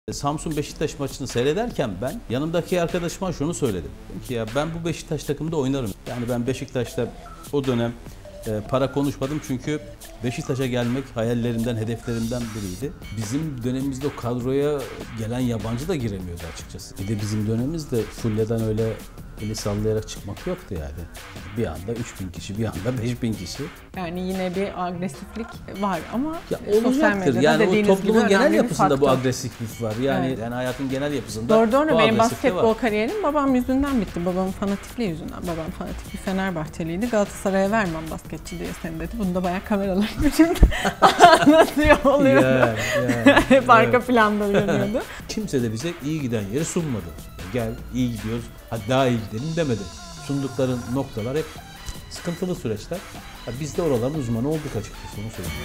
Samsun Beşiktaş maçını seyrederken ben yanımdaki arkadaşıma şunu söyledim. Dedim ki ya ben bu Beşiktaş takımında oynarım. Yani ben Beşiktaş'ta o dönem para konuşmadım çünkü Beşiktaş'a gelmek hayallerimden, hedeflerimden biriydi. Bizim dönemimizde o kadroya gelen yabancı da giremiyordu açıkçası. Bir de bizim dönemimizde Fulya'dan öyle eli sallayarak çıkmak yoktu yani. Bir anda 3000 kişi, bir anda 5000 kişi. Yani yine bir agresiflik var ama Ya sosyal olacaktır. medyada Yani o dediğiniz gibi toplumun genel önemli bir yapısında bu faktör. agresiflik var. Yani, Evet. yani hayatın genel yapısında Doğru bu benim agresiflik basketbol var. kariyerim babam yüzünden bitti. Babamın fanatikliği yüzünden. Babam fanatik bir Fenerbahçeliydi. Galatasaray'a vermem basketçi diye seni dedi. Bunu da bayağı kameralar şimdi anlatıyor oluyordu. Hep arka planda görüyordu. Kimse de bize iyi giden yeri sunmadı. Gel iyi gidiyoruz, hadi daha iyi gidelim demedi. Sundukları noktalar hep sıkıntılı süreçler. Biz de oraların uzmanı olduk açıkçası, onu söyleyeyim.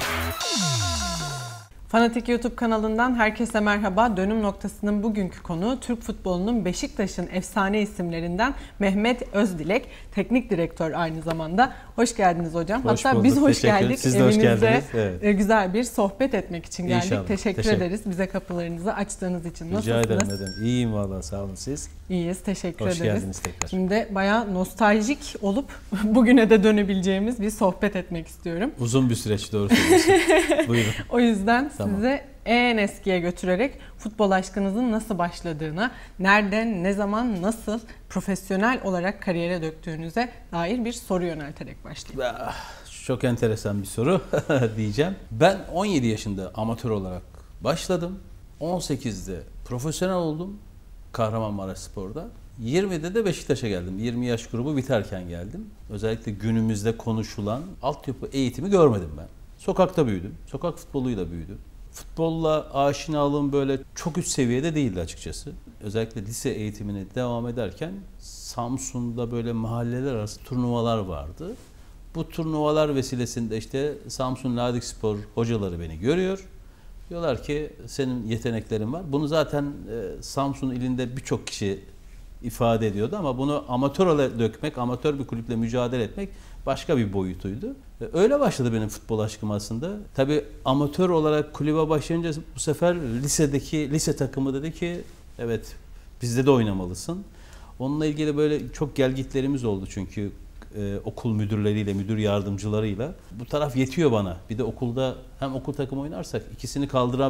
Fanatik YouTube kanalından herkese merhaba. Dönüm noktasının bugünkü konuğu Türk futbolunun Beşiktaş'ın efsane isimlerinden Mehmet Özdilek. Teknik direktör aynı zamanda. Hoş geldiniz hocam. Hoş Hatta bulduk, biz hoş geldik. Siz de hoş geldiniz. Evet. Güzel bir sohbet etmek için geldik. İnşallah. Teşekkür ederiz bize kapılarınızı açtığınız için. Rica Nasılsınız? ederim. İyiyim vallahi, sağ olun siz. İyiyiz. Teşekkür Hoş ederiz. geldiniz tekrar. Şimdi bayağı nostaljik olup bugüne de dönebileceğimiz bir sohbet etmek istiyorum. Uzun bir süreç, doğru söylüyorsun. Buyurun. O yüzden Tamam. size en eskiye götürerek futbol aşkınızın nasıl başladığına, nereden, ne zaman, nasıl profesyonel olarak kariyere döktüğünüze dair bir soru yönelterek başlayayım. Çok enteresan bir soru diyeceğim. Ben 17 yaşında amatör olarak başladım. 18'de profesyonel oldum Kahramanmaraşspor'da. 20'de de Beşiktaş'a geldim. 20 yaş grubu biterken geldim. Özellikle günümüzde konuşulan altyapı eğitimi görmedim ben. Sokakta büyüdüm. Sokak futboluyla büyüdüm. Futbolla aşinalığım böyle çok üst seviyede değildi açıkçası. Özellikle lise eğitimine devam ederken Samsun'da böyle mahalleler arası turnuvalar vardı. Bu turnuvalar vesilesinde işte Samsun Ladikspor hocaları beni görüyor. Diyorlar ki senin yeteneklerin var. Bunu zaten Samsun ilinde birçok kişi ifade ediyordu ama bunu amatör olarak dökmek, amatör bir kulüple mücadele etmek başka bir boyutuydu. Öyle başladı benim futbol aşkım aslında. Tabii amatör olarak kulübe başlayınca bu sefer lise takımı dedi ki evet bizde de oynamalısın. Onunla ilgili böyle çok gelgitlerimiz oldu çünkü okul müdürleriyle, müdür yardımcılarıyla. Bu taraf yetiyor bana. Bir de okulda hem okul takımı oynarsak ikisini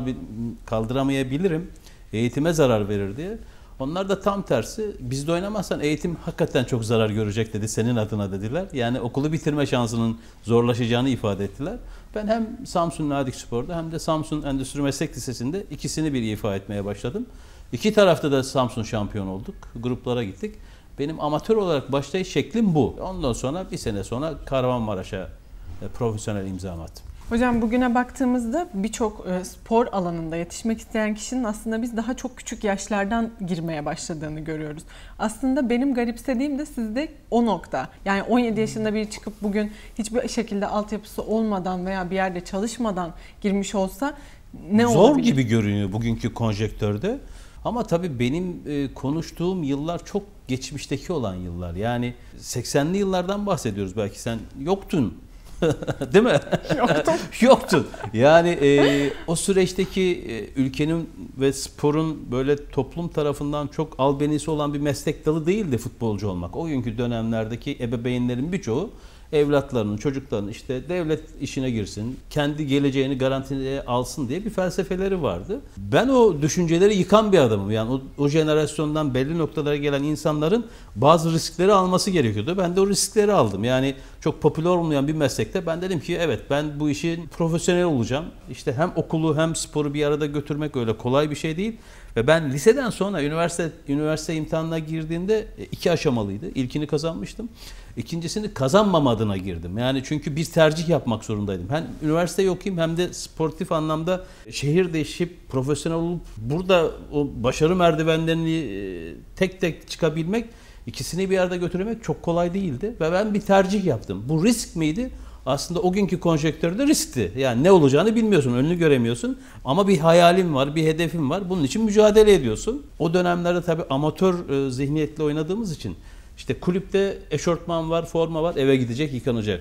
kaldıramayabilirim. Eğitime zarar verir diye. Onlar da tam tersi. Bizde oynamazsan eğitim hakikaten çok zarar görecek dedi. Senin adına dediler. Yani okulu bitirme şansının zorlaşacağını ifade ettiler. Ben hem Samsun Ladikspor'da hem de Samsun Endüstri Meslek Lisesi'nde ikisini bir ifa etmeye başladım. İki tarafta da Samsun şampiyon olduk. Gruplara gittik. Benim amatör olarak başlayış şeklim bu. Ondan sonra bir sene sonra Kahramanmaraş'a profesyonel imza attım. Hocam bugüne baktığımızda birçok spor alanında yetişmek isteyen kişinin aslında biz daha çok küçük yaşlardan girmeye başladığını görüyoruz. Aslında benim garipsediğim de sizde o nokta. Yani 17 yaşında biri çıkıp bugün hiçbir şekilde altyapısı olmadan veya bir yerde çalışmadan girmiş olsa ne olabilir? Zor gibi görünüyor bugünkü konjektörde. Ama tabii benim konuştuğum yıllar çok geçmişteki olan yıllar. Yani 80'li yıllardan bahsediyoruz, belki sen yoktun. Değil mi? Yoktum. Yoktun. Yani o süreçteki ülkenin ve sporun böyle toplum tarafından çok albenisi olan bir meslek dalı değildi futbolcu olmak. O günkü dönemlerdeki ebeveynlerin birçoğu evlatlarının, çocuklarının işte devlet işine girsin, kendi geleceğini garantiye alsın diye bir felsefeleri vardı. Ben o düşünceleri yıkan bir adamım. Yani o jenerasyondan belli noktalara gelen insanların bazı riskleri alması gerekiyordu. Ben de o riskleri aldım. Yani çok popüler olmayan bir meslekte ben dedim ki evet ben bu işin profesyonel olacağım. İşte hem okulu hem sporu bir arada götürmek öyle kolay bir şey değil. Ve ben liseden sonra üniversite imtihanına girdiğimde 2 aşamalıydı. İlkini kazanmıştım. İkincisini kazanmam adına girdim. Yani çünkü bir tercih yapmak zorundaydım. Hem üniversiteyi okuyayım hem de sportif anlamda şehir değişip profesyonel olup burada o başarı merdivenlerini tek tek çıkabilmek, ikisini bir arada götürmek çok kolay değildi. Ve ben bir tercih yaptım. Bu risk miydi? Aslında o günkü konjektörde riskti. Yani ne olacağını bilmiyorsun, önünü göremiyorsun. Ama bir hayalin var, bir hedefin var. Bunun için mücadele ediyorsun. O dönemlerde tabii amatör zihniyetle oynadığımız için işte kulüpte eşortman var, forma var, eve gidecek, yıkanacak.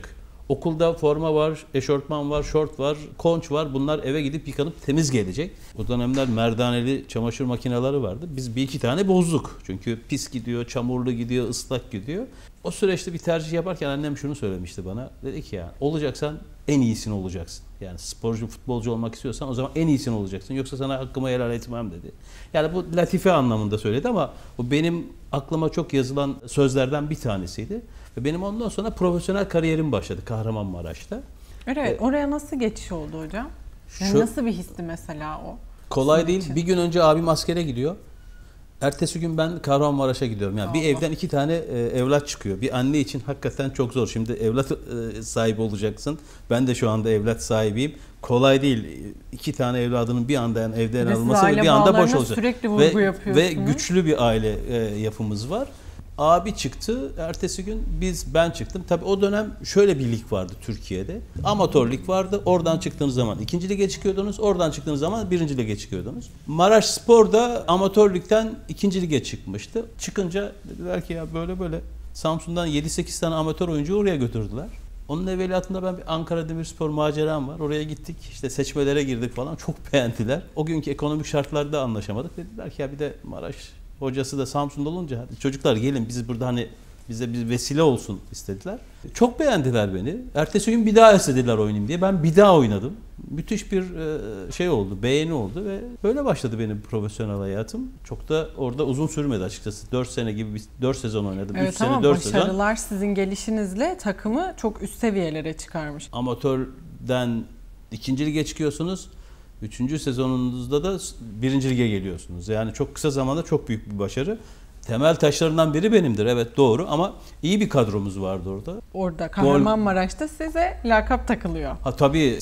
Okulda forma var, eşortman var, şort var, konç var. Bunlar eve gidip yıkanıp temiz gelecek. O dönemler merdaneli çamaşır makineleri vardı. Biz bir iki tane bozduk. Çünkü pis gidiyor, çamurlu gidiyor, ıslak gidiyor. O süreçte bir tercih yaparken annem şunu söylemişti bana. Dedi ki ya olacaksan en iyisini olacaksın. Yani sporcu, futbolcu olmak istiyorsan o zaman en iyisini olacaksın. Yoksa sana hakkımı helal etmem dedi. Yani bu latife anlamında söyledi ama bu benim aklıma çok yazılan sözlerden bir tanesiydi. Ve benim ondan sonra profesyonel kariyerim başladı Kahramanmaraş'ta. Evet, oraya nasıl geçiş oldu hocam? Yani nasıl bir histi mesela o? Kolay değil. Bir gün önce abim askere gidiyor. Ertesi gün ben Kahramanmaraş'a gidiyorum. Yani bir evden iki tane evlat çıkıyor. Bir anne için hakikaten çok zor. Şimdi evlat sahibi olacaksın. Ben de şu anda evlat sahibiyim. Kolay değil. İki tane evladının bir anda yani evden alınması ve bir anda boş olacak. Sürekli vurgu yapıyorsunuz. Ve güçlü bir aile yapımız var. Abi çıktı. Ertesi gün ben çıktım. Tabii o dönem şöyle bir lig vardı Türkiye'de. Amatör lig vardı. Oradan çıktığınız zaman 2. lige çıkıyordunuz. Oradan çıktığınız zaman 1. lige çıkıyordunuz. Maraş Spor da amatör ligden 2. lige çıkmıştı. Çıkınca dediler ki ya böyle Samsun'dan 7-8 tane amatör oyuncu oraya götürdüler. Onun evveliyatında ben bir Ankara Demirspor maceram var. Oraya gittik. İşte seçmelere girdik falan. Çok beğendiler. O günkü ekonomik şartlarda anlaşamadık. Dediler ki ya bir de Maraş hocası da Samsun'da olunca hadi çocuklar gelin biz burada hani bize bir vesile olsun istediler. Çok beğendiler beni. Ertesi gün bir daha istediler oynayayım diye. Ben bir daha oynadım. Müthiş bir şey oldu, beğeni oldu ve böyle başladı benim profesyonel hayatım. Çok da orada uzun sürmedi açıkçası. 4 sene gibi 4 sezon oynadım. Evet, 3 sene 4 sezon. Başarılar sizin gelişinizle takımı çok üst seviyelere çıkarmış. Amatörden 2. lige çıkıyorsunuz. 3. sezonunuzda da 1. lige geliyorsunuz. Yani çok kısa zamanda çok büyük bir başarı. Temel taşlarından biri benimdir. Evet doğru ama iyi bir kadromuz vardı orada. Orada Kahramanmaraş'ta size lakap takılıyor. Ha tabii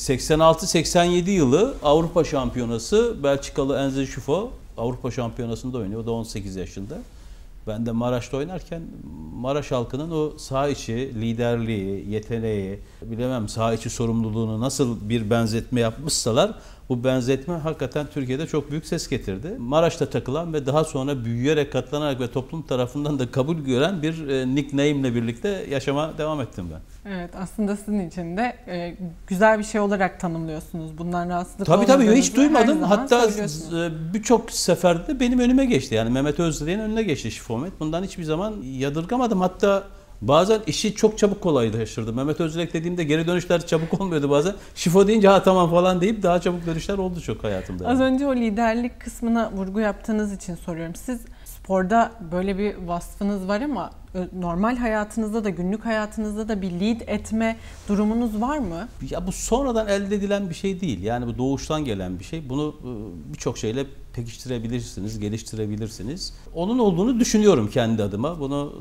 86-87 yılı Avrupa Şampiyonası Belçikalı Enze Schufo Avrupa Şampiyonası'nda oynuyor. O da 18 yaşında. Ben de Maraş'ta oynarken Maraş halkının o saha içi liderliği, yeteneği, bilemem saha içi sorumluluğunu nasıl bir benzetme yapmışsalar bu benzetme hakikaten Türkiye'de çok büyük ses getirdi. Maraş'ta takılan ve daha sonra büyüyerek, katlanarak ve toplum tarafından da kabul gören bir nickname ile birlikte yaşama devam ettim ben. Evet, aslında sizin için de güzel bir şey olarak tanımlıyorsunuz. Bundan rahatsızlık olmadığınızı Tabii hiç duymadım. Hatta söylüyorsunuz. birçok seferde benim önüme geçti. Yani Mehmet Özdire'nin önüne geçti Şifomet. Bundan hiçbir zaman yadırgamadım. Hatta bazen işi çok çabuk kolaylaştırdı. Mehmet Özdirek dediğimde geri dönüşler çabuk olmuyordu bazen. Şifo deyince ha tamam falan deyip daha çabuk dönüşler oldu çok hayatımda. Az önce o liderlik kısmına vurgu yaptığınız için soruyorum. Siz sporda böyle bir vasfınız var ama normal hayatınızda da, günlük hayatınızda da bir lead etme durumunuz var mı? Ya bu sonradan elde edilen bir şey değil. Yani bu doğuştan gelen bir şey. Bunu birçok şeyle pekiştirebilirsiniz, geliştirebilirsiniz. Onun olduğunu düşünüyorum kendi adıma. Bunu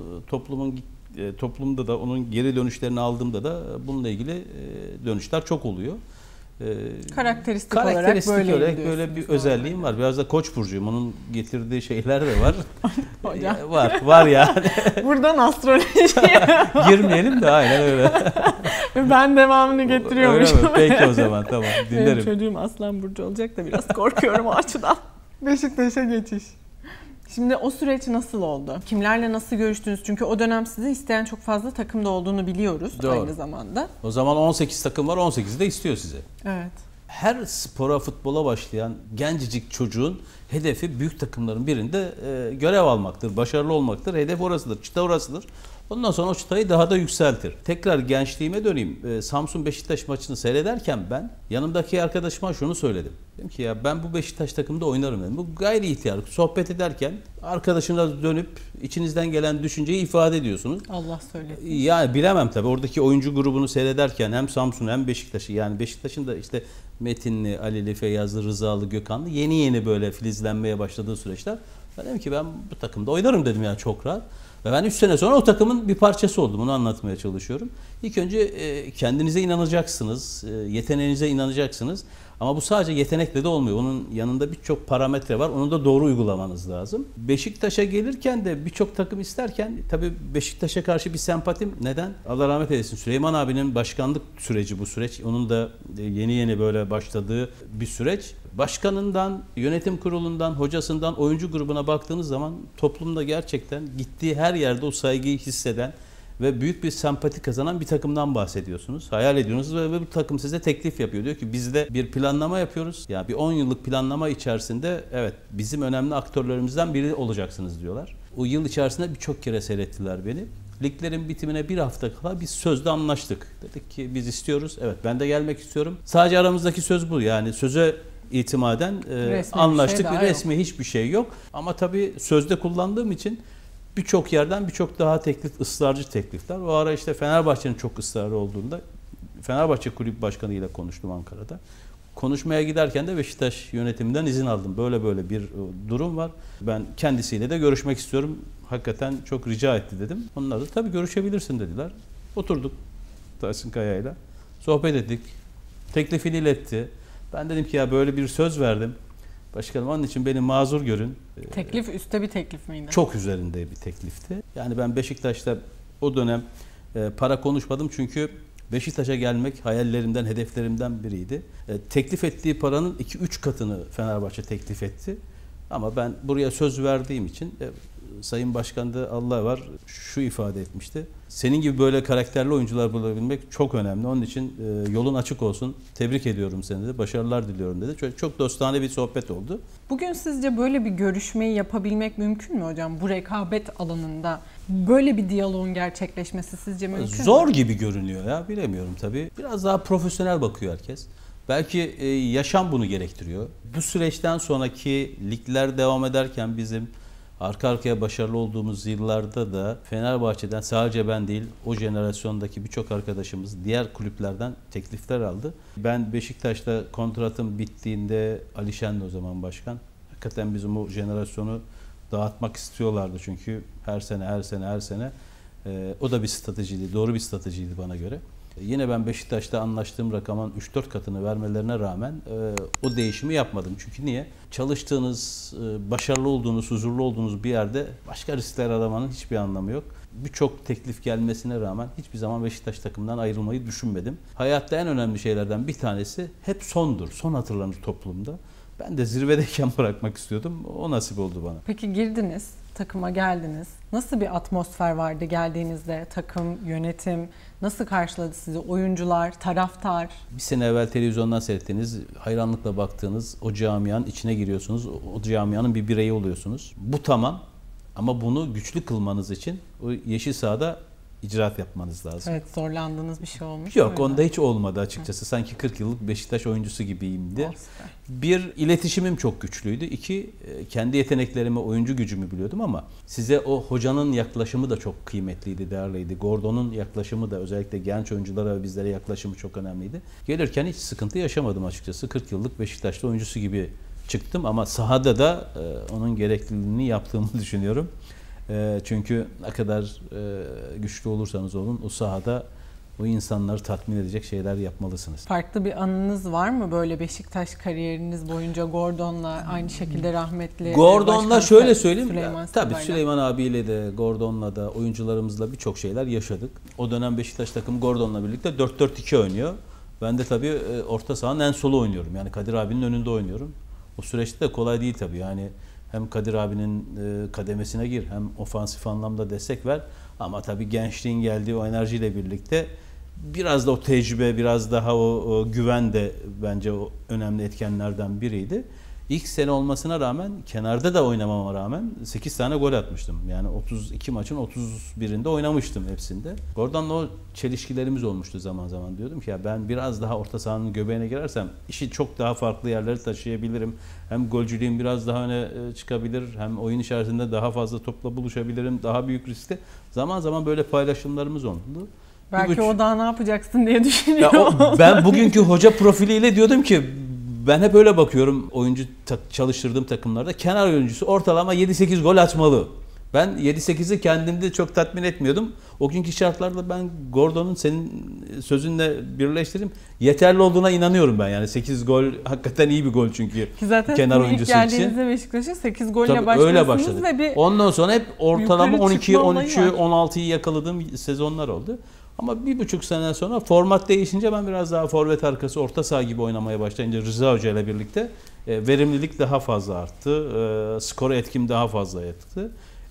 toplumda da onun geri dönüşlerini aldığımda da bununla ilgili dönüşler çok oluyor. Karakteristik olarak böyle bir özelliğim var. Biraz da Koç burcuyum. Onun getirdiği şeyler de var. Hocam. var yani. Buradan astrolojiye girmeyelim de aynen öyle. Ben devamını getiriyormuşum. Öyle mi? Peki o zaman tamam dinlerim. Benim çocuğum Aslan burcu olacak da biraz korkuyorum o açıdan. Beşiktaş'a geçiş. Şimdi o süreç nasıl oldu? Kimlerle nasıl görüştünüz? Çünkü o dönem sizi isteyen çok fazla takımda olduğunu biliyoruz. Doğru. Aynı zamanda. O zaman 18 takım var, 18'i de istiyor sizi. Evet. Her spora, futbola başlayan gencecik çocuğun hedefi büyük takımların birinde görev almaktır, başarılı olmaktır. Hedef orasıdır, çıta orasıdır. Ondan sonra o çıtayı daha da yükseltir. Tekrar gençliğime döneyim. Samsun Beşiktaş maçını seyrederken ben yanımdaki arkadaşıma şunu söyledim. Dedim ki ya ben bu Beşiktaş takımında oynarım dedim. Bu gayri ihtiyar. Sohbet ederken arkadaşına dönüp içinizden gelen düşünceyi ifade ediyorsunuz. Allah söylesin. Yani bilemem tabii. Oradaki oyuncu grubunu seyrederken hem Samsun hem Beşiktaş'ı yani Beşiktaş'ın da işte Metinli, Alili, Feyyazlı, Rızalı, Gökhanlı yeni böyle filizlenmeye başladığı süreçler. Ben dedim ki ben bu takımda oynarım dedim yani çok rahat. Ve ben 3 sene sonra o takımın bir parçası oldum. Bunu anlatmaya çalışıyorum. İlk önce kendinize inanacaksınız, yeteneğinize inanacaksınız. Ama bu sadece yetenekle de olmuyor. Onun yanında birçok parametre var. Onu da doğru uygulamanız lazım. Beşiktaş'a gelirken de birçok takım isterken tabii Beşiktaş'a karşı bir sempatim. Neden? Allah rahmet eylesin. Süleyman abinin başkanlık süreci bu süreç. Onun da yeni böyle başladığı bir süreç. Başkanından, yönetim kurulundan, hocasından, oyuncu grubuna baktığınız zaman toplumda gerçekten gittiği her yerde o saygıyı hisseden, ve büyük bir sempati kazanan bir takımdan bahsediyorsunuz. Hayal ediyorsunuz ve bu takım size teklif yapıyor. Diyor ki biz de bir planlama yapıyoruz. Ya bir 10 yıllık planlama içerisinde evet bizim önemli aktörlerimizden biri olacaksınız diyorlar. O yıl içerisinde birçok kere seyrettiler beni. Liglerin bitimine bir hafta kala biz sözde anlaştık. Dedik ki biz istiyoruz. Evet ben de gelmek istiyorum. Sadece aramızdaki söz bu. Yani söze itimaden anlaştık. Bir resmi hiçbir şey yok. Ama tabii sözde kullandığım için birçok yerden birçok daha ısrarcı teklifler. O ara işte Fenerbahçe'nin çok ısrarı olduğunda Fenerbahçe Kulüp Başkanı ile konuştum Ankara'da. Konuşmaya giderken de Beşiktaş yönetiminden izin aldım. Böyle bir durum var. Ben kendisiyle de görüşmek istiyorum. Hakikaten çok rica etti dedim. Onlar da tabii görüşebilirsin dediler. Oturduk Tahsin Kaya'yla. Sohbet ettik. Teklifini iletti. Ben dedim ki ya böyle bir söz verdim. Başkanım onun için beni mazur görün. Teklif üstte bir teklif miydi? Çok üzerinde bir teklifti. Yani ben Beşiktaş'ta o dönem para konuşmadım çünkü Beşiktaş'a gelmek hayallerimden, hedeflerimden biriydi. Teklif ettiği paranın 2-3 katını Fenerbahçe teklif etti. Ama ben buraya söz verdiğim için Sayın Başkan da Allah var şu ifade etmişti. Senin gibi böyle karakterli oyuncular bulabilmek çok önemli. Onun için yolun açık olsun. Tebrik ediyorum seni de. Başarılar diliyorum dedi. Çok dostane bir sohbet oldu. Bugün sizce böyle bir görüşmeyi yapabilmek mümkün mü hocam? Bu rekabet alanında böyle bir diyaloğun gerçekleşmesi sizce mümkün mü? Zor gibi görünüyor ya. Bilemiyorum tabii. Biraz daha profesyonel bakıyor herkes. Belki yaşam bunu gerektiriyor. Bu süreçten sonraki ligler devam ederken bizim arka arkaya başarılı olduğumuz yıllarda da Fenerbahçe'den sadece ben değil o jenerasyondaki birçok arkadaşımız diğer kulüplerden teklifler aldı. Ben Beşiktaş'ta kontratım bittiğinde Ali Şen'di o zaman başkan. Hakikaten bizim o jenerasyonu dağıtmak istiyorlardı çünkü her sene o da bir stratejiydi, doğru bir stratejiydi bana göre. Yine ben Beşiktaş'ta anlaştığım rakamın 3-4 katını vermelerine rağmen o değişimi yapmadım. Çünkü niye? Çalıştığınız, başarılı olduğunuz, huzurlu olduğunuz bir yerde başka riskler aramanın hiçbir anlamı yok. Birçok teklif gelmesine rağmen hiçbir zaman Beşiktaş takımından ayrılmayı düşünmedim. Hayatta en önemli şeylerden bir tanesi hep sondur. Son hatırlanır toplumda. Ben de zirvedeyken bırakmak istiyordum. O nasip oldu bana. Peki girdiniz, takıma geldiniz. Nasıl bir atmosfer vardı geldiğinizde? Takım, yönetim nasıl karşıladı sizi? Oyuncular, taraftar? Bir sene evvel televizyondan seyrettiğiniz, hayranlıkla baktığınız o camianın içine giriyorsunuz. O camianın bir bireyi oluyorsunuz. Bu tamam ama bunu güçlü kılmanız için o yeşil sahada icraat yapmanız lazım. Evet, zorlandığınız bir şey olmuş. Yok onda hiç olmadı açıkçası. Sanki 40 yıllık Beşiktaş oyuncusu gibiyimdi. Bir, iletişimim çok güçlüydü. İki, kendi yeteneklerimi, oyuncu gücümü biliyordum ama size o hocanın yaklaşımı da çok kıymetliydi, değerliydi. Gordon'un yaklaşımı da özellikle genç oyunculara ve bizlere yaklaşımı çok önemliydi. Gelirken hiç sıkıntı yaşamadım açıkçası. 40 yıllık Beşiktaş'ta oyuncusu gibi çıktım ama sahada da onun gerekliliğini yaptığımı düşünüyorum. Çünkü ne kadar güçlü olursanız olun o sahada o insanları tatmin edecek şeyler yapmalısınız. Farklı bir anınız var mı böyle Beşiktaş kariyeriniz boyunca Gordon'la aynı şekilde rahmetli? Gordon'la şöyle söyleyeyim. Tabii Süleyman Süleyman abiyle de Gordon'la da oyuncularımızla birçok şeyler yaşadık. O dönem Beşiktaş takımı Gordon'la birlikte 4-4-2 oynuyor. Ben de tabii orta sahanın en solu oynuyorum. Yani Kadir abinin önünde oynuyorum. O süreçte de kolay değil tabii. Yani hem Kadir abinin kademesine gir hem ofansif anlamda destek ver. Ama tabii gençliğin geldiği o enerjiyle birlikte biraz da o tecrübe, biraz daha o güven de bence o önemli etkenlerden biriydi. İlk sene olmasına rağmen, kenarda da oynamama rağmen 8 tane gol atmıştım. Yani 32 maçın 31'inde oynamıştım hepsinde. Oradan da o çelişkilerimiz olmuştu zaman zaman. Diyordum ki ya ben biraz daha orta sahanın göbeğine girersem işi çok daha farklı yerlere taşıyabilirim. Hem golcülüğüm biraz daha öne çıkabilir, hem oyun içerisinde daha fazla topla buluşabilirim, daha büyük riskte. Zaman zaman böyle paylaşımlarımız oldu. Belki o daha ne yapacaksın diye düşünüyorum. Ben bugünkü hoca profiliyle diyordum ki ben hep öyle bakıyorum oyuncu çalıştırdığım takımlarda. Kenar oyuncusu ortalama 7-8 gol atmalı. Ben 7-8'i kendimde çok tatmin etmiyordum. O günkü şartlarda ben Gordon'un senin sözünle birleştireyim. Yeterli olduğuna inanıyorum ben. Yani 8 gol hakikaten iyi bir gol çünkü zaten kenar oyuncusu için. Zaten ilk geldiğinizde Beşiktaş'a 8 golle öyle başladınız ve bir ondan sonra hep ortalama 12, 13'ü, var. 16'yı yakaladığım sezonlar oldu. Ama 1,5 sene sonra format değişince ben biraz daha forvet arkası orta saha gibi oynamaya başlayınca Rıza Hoca ile birlikte verimlilik daha fazla arttı. Skora etkim daha fazla arttı.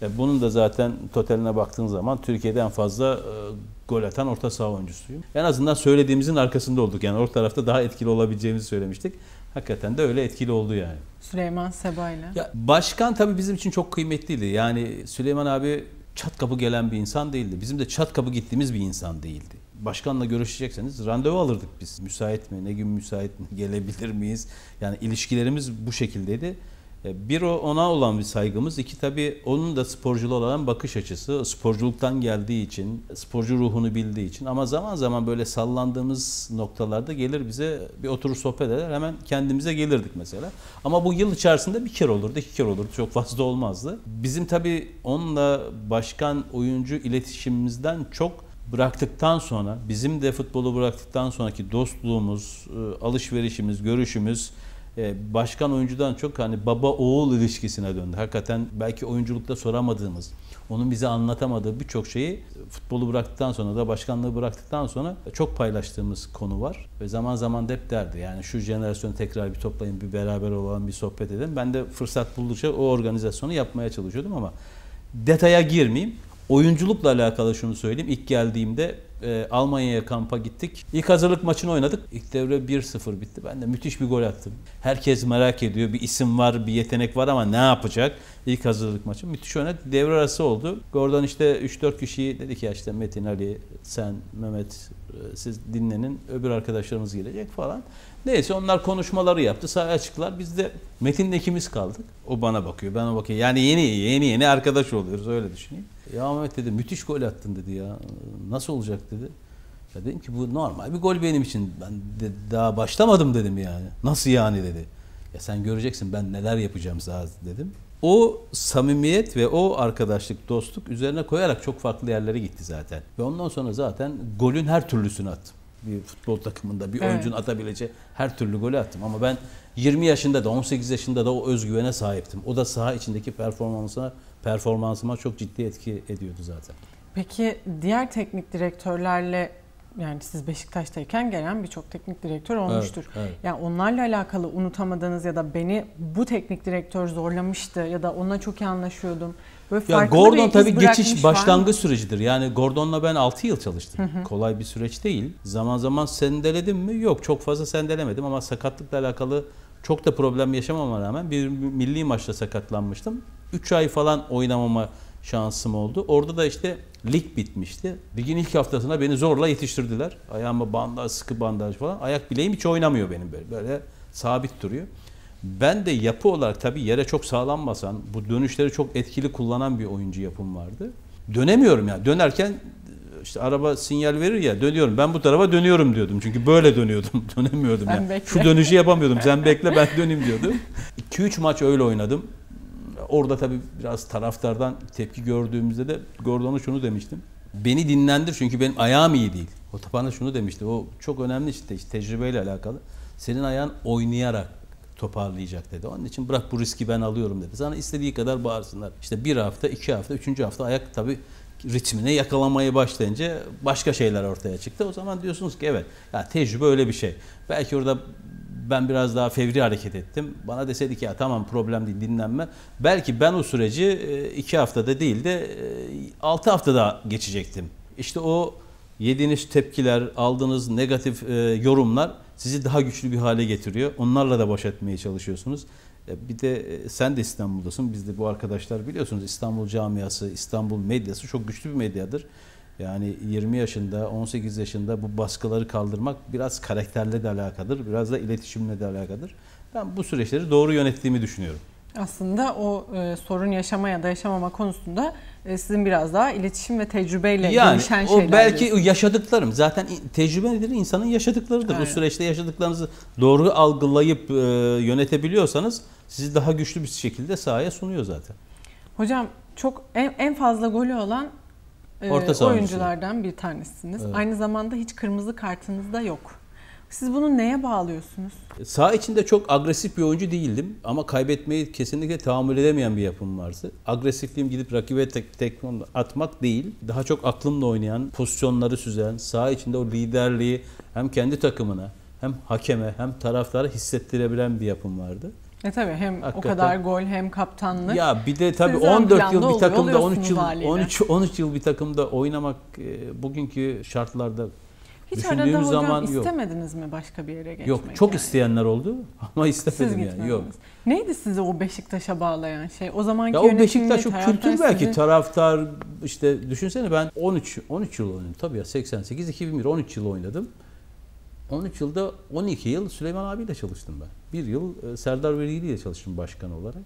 Bunun da zaten totaline baktığın zaman Türkiye'de en fazla gol atan orta saha oyuncusuyum. En azından söylediğimizin arkasında olduk. Yani orta tarafta daha etkili olabileceğimizi söylemiştik. Hakikaten de öyle etkili oldu yani. Süleyman Seba'yla. Ya başkan tabii bizim için çok kıymetliydi. Yani Süleyman abi çat kapı gelen bir insan değildi. Bizim de çat kapı gittiğimiz bir insan değildi. Başkanla görüşecekseniz randevu alırdık biz. Müsait mi? Ne gün müsait mi? Gelebilir miyiz? Yani ilişkilerimiz bu şekildeydi. Bir ona olan bir saygımız, iki tabii onun da sporculuğa olan bakış açısı, sporculuktan geldiği için, sporcu ruhunu bildiği için ama zaman zaman böyle sallandığımız noktalarda gelir bize bir oturur sohbet eder, hemen kendimize gelirdik mesela. Ama bu yıl içerisinde bir kere olurdu, iki kere olurdu, çok fazla olmazdı. Bizim tabii onunla başkan oyuncu iletişimimizden çok bıraktıktan sonra, bizim de futbolu bıraktıktan sonraki dostluğumuz, alışverişimiz, görüşümüz, başkan oyuncudan çok hani baba oğul ilişkisine döndü. Hakikaten belki oyunculukta soramadığımız, onun bize anlatamadığı birçok şeyi futbolu bıraktıktan sonra da başkanlığı bıraktıktan sonra çok paylaştığımız konu var. Ve zaman zaman da hep derdi yani şu jenerasyonu tekrar bir toplayın, bir beraber olalım, bir sohbet edelim. Ben de fırsat buldukça o organizasyonu yapmaya çalışıyordum ama detaya girmeyeyim. Oyunculukla alakalı şunu söyleyeyim. İlk geldiğimde Almanya'ya kampa gittik. İlk hazırlık maçını oynadık. İlk devre 1-0 bitti. Ben de müthiş bir gol attım. Herkes merak ediyor. Bir isim var, bir yetenek var ama ne yapacak? İlk hazırlık maçı. Müthiş oynadık. Devre arası oldu. Oradan işte 3-4 kişiyi dedik ya işte Metin, Ali, sen, Mehmet siz dinlenin. Öbür arkadaşlarımız gelecek falan. Neyse onlar konuşmaları yaptı. Sahaya çıktılar. Biz de Metin'le ikimiz kaldık. O bana bakıyor, ben ona bakıyorum. Yani yeni arkadaş oluyoruz öyle düşüneyim. Ya Mehmet dedi müthiş gol attın dedi ya. Nasıl olacak dedi. Ya dedim ki bu normal bir gol benim için. Ben de daha başlamadım dedim yani. Nasıl yani dedi. Ya sen göreceksin ben neler yapacağım daha dedim. O samimiyet ve o arkadaşlık, dostluk üzerine koyarak çok farklı yerlere gitti zaten. Ve ondan sonra zaten golün her türlüsünü attım. Bir futbol takımında bir oyuncunun atabileceği her türlü golü attım. Ama ben 20 yaşında da 18 yaşında da o özgüvene sahiptim. O da saha içindeki performansıma çok ciddi etki ediyordu zaten. Peki diğer teknik direktörlerle yani siz Beşiktaş'tayken gelen birçok teknik direktör olmuştur. Evet, evet. Yani onlarla alakalı unutamadığınız ya da beni bu teknik direktör zorlamıştı ya da onunla çok iyi anlaşıyordum. Böyle ya farklı Gordon bir tabii iz geçiş başlangıç mı? sürecidir. Yani Gordon'la ben 6 yıl çalıştım. Kolay bir süreç değil. Zaman zaman sendeledim mi? Yok, çok fazla sendelemedim ama sakatlıkla alakalı çok da problem yaşamama rağmen bir milli maçta sakatlanmıştım. 3 ay falan oynamama şansım oldu. Orada da işte lig bitmişti. Ligin ilk haftasına beni zorla yetiştirdiler. Ayağıma bandaj, sıkı bandaj falan. Ayak bileğim hiç oynamıyor benim böyle sabit duruyor. Ben de yapı olarak tabii yere çok sağlam basan, bu dönüşleri çok etkili kullanan bir oyuncu yapım vardı. Dönemiyorum ya. Dönerken işte araba sinyal verir ya, dönüyorum. Ben bu tarafa dönüyorum diyordum. Çünkü böyle dönüyordum. Dönemiyordum ya. Yani. Şu dönüşü yapamıyordum. Sen bekle ben döneyim diyordum. 2-3 maç öyle oynadım. Orada tabii biraz taraftardan tepki gördüğümüzde de Gordon'a şunu demiştim. Beni dinlendir çünkü benim ayağım iyi değil. O bana şunu demişti. O çok önemli işte tecrübeyle alakalı. Senin ayağın oynayarak toparlayacak dedi. Onun için bırak bu riski ben alıyorum dedi. Sana istediği kadar bağırsınlar. İşte bir hafta, 2 hafta, 3. hafta ayak tabii ritmine yakalamaya başlayınca başka şeyler ortaya çıktı. O zaman diyorsunuz ki evet ya tecrübe öyle bir şey. Belki orada ben biraz daha fevri hareket ettim. Bana deseydi ki ya tamam problem değil dinlenme. Belki ben o süreci 2 haftada değil de 6 haftada geçecektim. İşte o yediğiniz tepkiler, aldığınız negatif yorumlar sizi daha güçlü bir hale getiriyor. Onlarla da baş etmeye çalışıyorsunuz. Bir de sen de İstanbul'dasın. Biz de bu arkadaşlar biliyorsunuz İstanbul camiası, İstanbul medyası çok güçlü bir medyadır. Yani 20 yaşında, 18 yaşında bu baskıları kaldırmak biraz karakterle de alakalıdır. Biraz da iletişimle de alakalıdır. Ben bu süreçleri doğru yönettiğimi düşünüyorum. Aslında o sorun yaşama ya da yaşamama konusunda sizin biraz daha iletişim ve tecrübeyle gelişen şeyler. O belki diyorsun. Yaşadıklarım. Zaten tecrübe nedir? İnsanın yaşadıklarıdır. Evet. O süreçte yaşadıklarınızı doğru algılayıp yönetebiliyorsanız sizi daha güçlü bir şekilde sahaya sunuyor zaten. Hocam çok en fazla golü olan oyunculardan bir tanesiniz. Evet. Aynı zamanda hiç kırmızı kartınız da yok. Siz bunu neye bağlıyorsunuz? Saha içinde çok agresif bir oyuncu değildim ama kaybetmeyi kesinlikle tahammül edemeyen bir yapım vardı. Agresifliğim gidip rakibe tekme atmak değil, daha çok aklımla oynayan, pozisyonları süzen, saha içinde o liderliği hem kendi takımına hem hakeme hem taraftara hissettirebilen bir yapım vardı. Tabii hem Hakikaten. o kadar gol hem kaptanlık. Ya bir de tabii Siz ön 14 yıl planda bir takımda, oluyorsunuz 13 yıl bir takımda oynamak bugünkü şartlarda Hiç düşündüğüm arada hocam zaman yok. istemediniz mi başka bir yere geçmek? Yok, çok yani? isteyenler oldu ama Siz istemedim yani. gitmediniz. Yok. Neydi sizi o Beşiktaş'a bağlayan şey? O zamanki Ya o Beşiktaş, o taraftar kültür belki, sizi... taraftar, işte düşünsene ben 13 yıl oynadım. Tabii ya, 88 2001 13 yıl oynadım. 13 yılda 12 yıl Süleyman abiyle çalıştım ben. Bir yıl Serdar Verili ile çalıştım başkan olarak.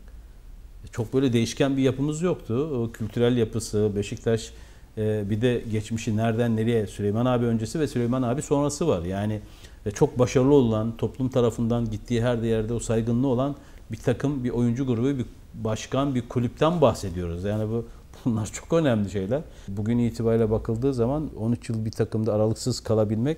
Çok böyle değişken bir yapımız yoktu. O kültürel yapısı, Beşiktaş, bir de geçmişi nereden nereye, Süleyman abi öncesi ve Süleyman abi sonrası var. Yani çok başarılı olan, toplum tarafından gittiği her yerde o saygınlığı olan bir takım, bir oyuncu grubu, bir başkan, bir kulüpten bahsediyoruz. Yani bunlar çok önemli şeyler. Bugün itibariyle bakıldığı zaman 13 yıl bir takımda aralıksız kalabilmek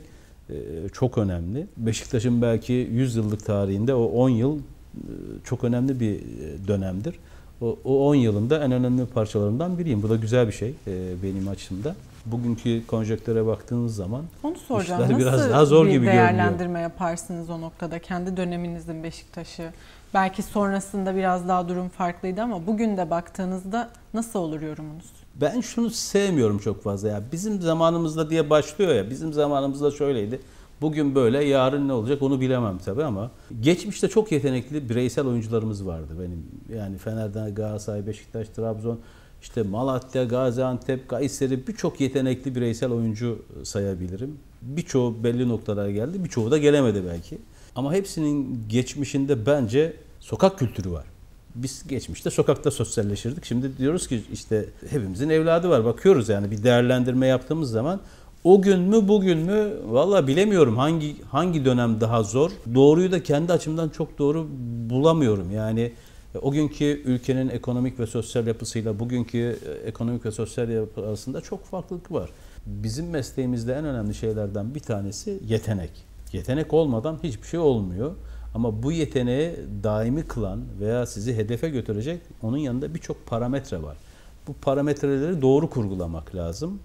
çok önemli. Beşiktaş'ın belki 100 yıllık tarihinde o 10 yıl çok önemli bir dönemdir. O 10 yılında en önemli parçalarından biriyim. Bu da güzel bir şey benim açımda. Bugünkü konjonktüre baktığınız zaman onu soracağım. işler Nasıl biraz daha zor bir gibi görünüyor. değerlendirme yaparsınız o noktada? Kendi döneminizin Beşiktaş'ı. Belki sonrasında biraz daha durum farklıydı ama bugün de baktığınızda nasıl olur yorumunuz? Ben şunu sevmiyorum çok fazla ya. Bizim zamanımızda diye başlıyor ya. Bizim zamanımızda şöyleydi. Bugün böyle, yarın ne olacak onu bilemem tabii ama geçmişte çok yetenekli bireysel oyuncularımız vardı benim. Yani Fener'den, Galatasaray, Beşiktaş, Trabzon, işte Malatya, Gaziantep, Kayseri, birçok yetenekli bireysel oyuncu sayabilirim. Birçoğu belli noktalara geldi, birçoğu da gelemedi belki. Ama hepsinin geçmişinde bence sokak kültürü var. Biz geçmişte sokakta sosyalleşirdik. Şimdi diyoruz ki işte hepimizin evladı var. Bakıyoruz yani, bir değerlendirme yaptığımız zaman o gün mü bugün mü vallahi bilemiyorum hangi dönem daha zor. Doğruyu da kendi açımdan çok doğru bulamıyorum. Yani o günkü ülkenin ekonomik ve sosyal yapısıyla bugünkü ekonomik ve sosyal yapı arasında çok farklılık var. Bizim mesleğimizde en önemli şeylerden bir tanesi yetenek. Yetenek olmadan hiçbir şey olmuyor. Ama bu yeteneği daimi kılan veya sizi hedefe götürecek, onun yanında birçok parametre var. Bu parametreleri doğru kurgulamak lazım.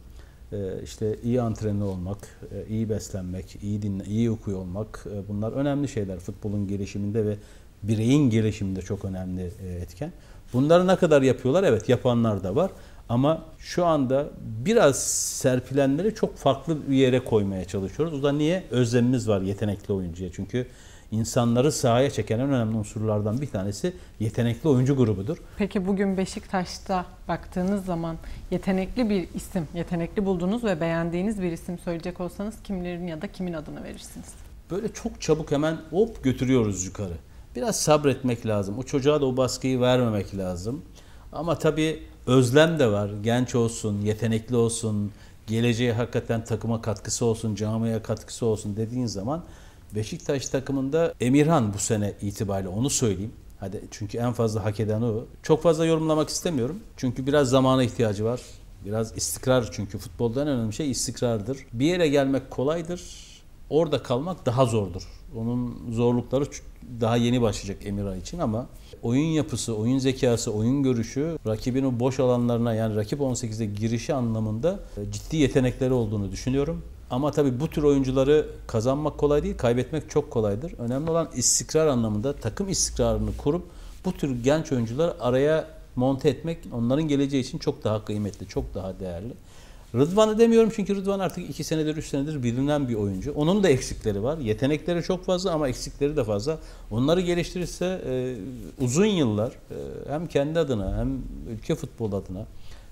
İşte iyi antrenör olmak, iyi beslenmek, iyi okuyor olmak, bunlar önemli şeyler futbolun gelişiminde ve bireyin gelişiminde çok önemli etken. Bunları ne kadar yapıyorlar? Evet, yapanlar da var. Ama şu anda biraz serpilenleri çok farklı bir yere koymaya çalışıyoruz. O da niye? Özlemimiz var yetenekli oyuncuya. Çünkü insanları sahaya çeken en önemli unsurlardan bir tanesi yetenekli oyuncu grubudur. Peki bugün Beşiktaş'ta baktığınız zaman yetenekli bir isim, yetenekli bulduğunuz ve beğendiğiniz bir isim söyleyecek olsanız kimlerin ya da kimin adını verirsiniz? Böyle çok çabuk hemen hop götürüyoruz yukarı. Biraz sabretmek lazım. O çocuğa da o baskıyı vermemek lazım. Ama tabii özlem de var. Genç olsun, yetenekli olsun, geleceğe hakikaten takıma katkısı olsun, camiaya katkısı olsun dediğin zaman Beşiktaş takımında Emirhan bu sene itibariyle, onu söyleyeyim. Hadi, çünkü en fazla hak eden o. Çok fazla yorumlamak istemiyorum. Çünkü biraz zamana ihtiyacı var. Biraz istikrar, çünkü futbolda en önemli şey istikrardır. Bir yere gelmek kolaydır. Orada kalmak daha zordur. Onun zorlukları daha yeni başlayacak Emirhan için ama oyun yapısı, oyun zekası, oyun görüşü, rakibin o boş alanlarına, yani rakip 18'e girişi anlamında ciddi yetenekleri olduğunu düşünüyorum. Ama tabii bu tür oyuncuları kazanmak kolay değil, kaybetmek çok kolaydır. Önemli olan istikrar anlamında takım istikrarını kurup bu tür genç oyuncuları araya monte etmek onların geleceği için çok daha kıymetli, çok daha değerli. Rıdvan'ı demiyorum çünkü Rıdvan artık 2 senedir, 3 senedir bilinen bir oyuncu. Onun da eksikleri var. Yetenekleri çok fazla ama eksikleri de fazla. Onları geliştirirse uzun yıllar hem kendi adına hem ülke futbolu adına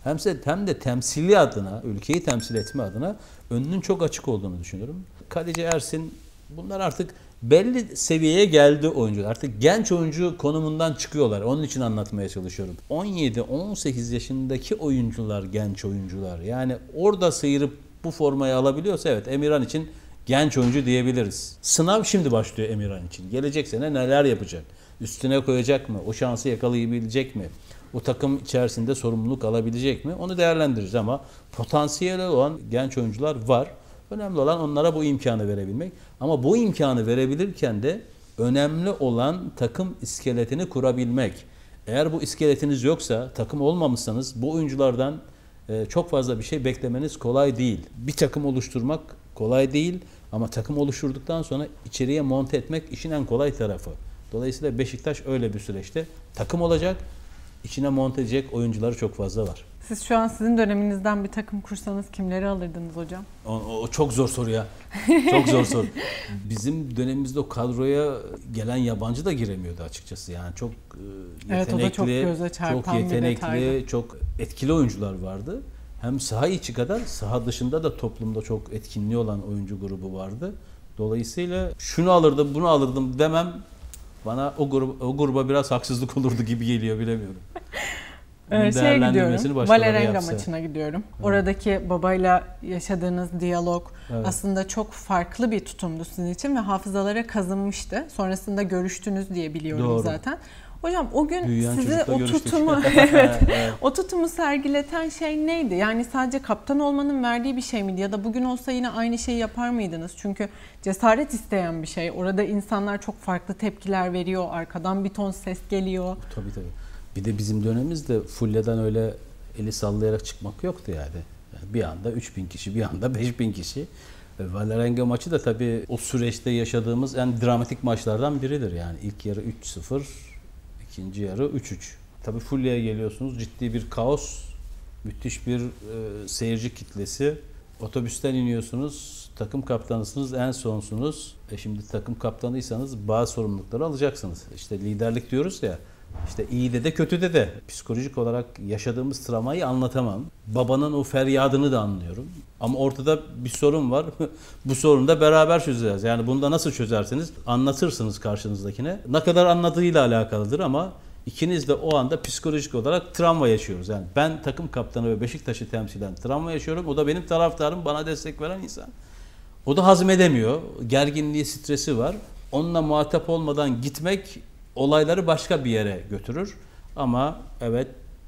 hem de temsili adına, ülkeyi temsil etme adına önünün çok açık olduğunu düşünüyorum. Kaleci Ersin, bunlar artık belli seviyeye geldi oyuncular. Artık genç oyuncu konumundan çıkıyorlar. Onun için anlatmaya çalışıyorum. 17-18 yaşındaki oyuncular genç oyuncular. Yani orada sıyırıp bu formayı alabiliyorsa evet, Emirhan için genç oyuncu diyebiliriz. Sınav şimdi başlıyor Emirhan için. Gelecek sene neler yapacak? Üstüne koyacak mı? O şansı yakalayabilecek mi? O takım içerisinde sorumluluk alabilecek mi? Onu değerlendiririz ama potansiyeli olan genç oyuncular var. Önemli olan onlara bu imkanı verebilmek. Ama bu imkanı verebilirken de önemli olan takım iskeletini kurabilmek. Eğer bu iskeletiniz yoksa, takım olmamışsanız bu oyunculardan çok fazla bir şey beklemeniz kolay değil. Bir takım oluşturmak kolay değil ama takım oluşturduktan sonra içeriye monte etmek işin en kolay tarafı. Dolayısıyla Beşiktaş öyle bir süreçte takım olacak. İçine monte edecek oyuncuları çok fazla var. Siz şu an sizin döneminizden bir takım kursanız kimleri alırdınız hocam? O çok zor soru ya. Çok zor soru. Bizim dönemimizde o kadroya gelen yabancı da giremiyordu açıkçası. Yani çok yetenekli, Evet, o da çok göze çarpan bir detaydı. çok etkili oyuncular vardı. Hem saha içi kadar saha dışında da toplumda çok etkinliği olan oyuncu grubu vardı. Dolayısıyla şunu alırdım, bunu alırdım demem bana o gruba biraz haksızlık olurdu gibi geliyor, bilemiyorum. Gidiyorum, Vålerenga maçına gidiyorum. Evet. Oradaki babayla yaşadığınız diyalog aslında çok farklı bir tutumdu sizin için ve hafızalara kazınmıştı. Sonrasında görüştünüz diye biliyorum zaten. Hocam o gün büyüyen size o tutumu o tutumu sergileten şey neydi? Yani sadece kaptan olmanın verdiği bir şey miydi? Ya da bugün olsa yine aynı şeyi yapar mıydınız? Çünkü cesaret isteyen bir şey. Orada insanlar çok farklı tepkiler veriyor. Arkadan bir ton ses geliyor. Tabii. Bir de bizim dönemimizde fulleden öyle eli sallayarak çıkmak yoktu yani. Bir anda 3000 kişi, bir anda 5000 kişi. Vålerenga maçı da tabii o süreçte yaşadığımız en dramatik maçlardan biridir yani. İlk yarı 3-0, ikinci yarı 3-3. Tabii Fulya'ya geliyorsunuz, ciddi bir kaos, müthiş bir seyirci kitlesi. Otobüsten iniyorsunuz, takım kaptanısınız, en sonsunuz. Şimdi takım kaptanıysanız bazı sorumlulukları alacaksınız. İşte liderlik diyoruz ya. İşte iyide de kötüde de psikolojik olarak yaşadığımız travmayı anlatamam. Babanın o feryadını da anlıyorum. Ama ortada bir sorun var. Bu sorunu da beraber çözeceğiz. Yani bunu da nasıl çözersiniz? Anlatırsınız karşınızdakine. Ne kadar anladığıyla alakalıdır ama ikiniz de o anda psikolojik olarak travma yaşıyoruz. Yani ben takım kaptanı ve Beşiktaş'ı temsilen travma yaşıyorum. O da benim taraftarım, bana destek veren insan. O da hazmedemiyor. Gerginliği, stresi var. Onunla muhatap olmadan gitmek olayları başka bir yere götürür. Ama evet,